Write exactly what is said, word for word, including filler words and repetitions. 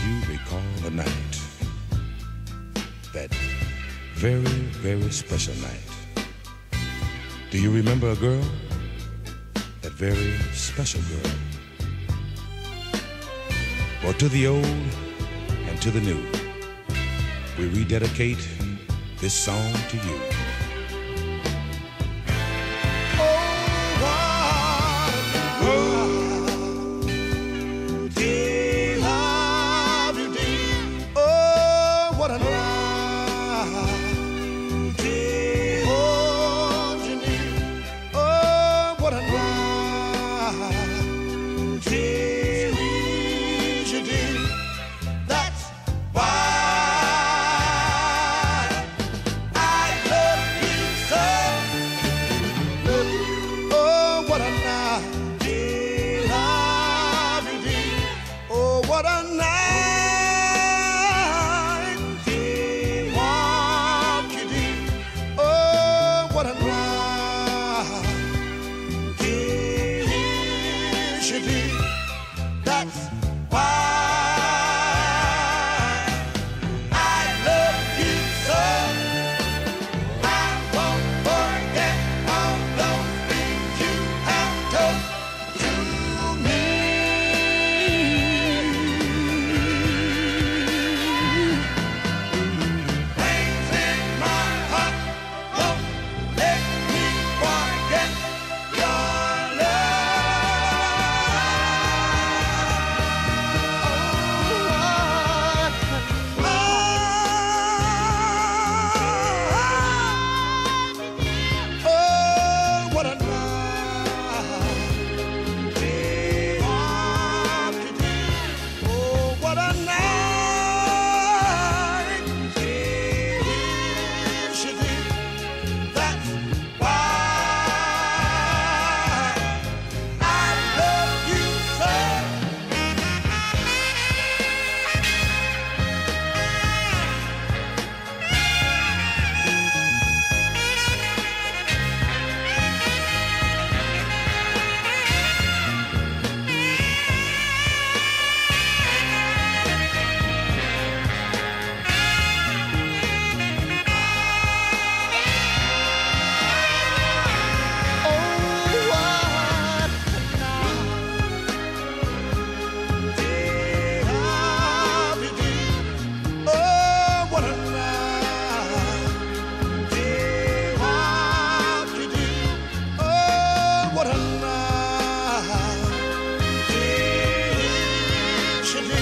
you recall a night? That very, very special night. Do you remember a girl? That very special girl. Well, to the old and to the new, we rededicate this song to you. What a night, what you did. Oh, what a night, yes, you did. That's why I love you so. I won't forget all those things you have told to me. What a night, yes, you did.